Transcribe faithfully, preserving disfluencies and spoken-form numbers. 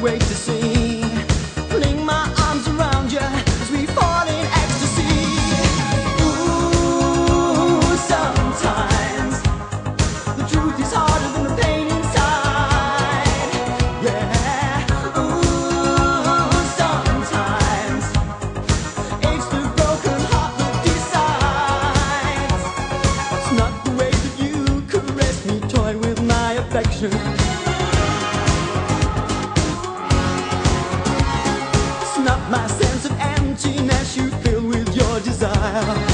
wait to see. Fling my arms around you as we fall in ecstasy. Ooh, sometimes the truth is harder than the pain inside. Yeah. Ooh, sometimes it's the broken heart that decides. It's not the way that you caress me, toy with my affection. Not my sense of emptiness you fill with your desire.